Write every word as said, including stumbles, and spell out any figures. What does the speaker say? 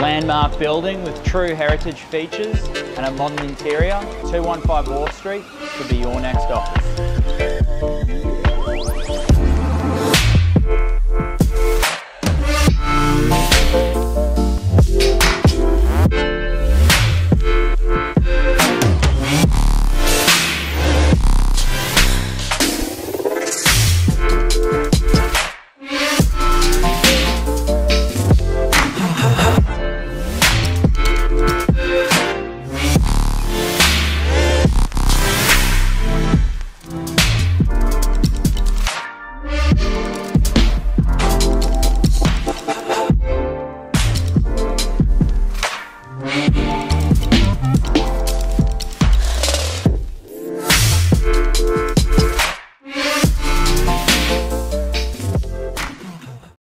landmark building with true heritage features and a modern interior, two one five Wharf Street could be your next office.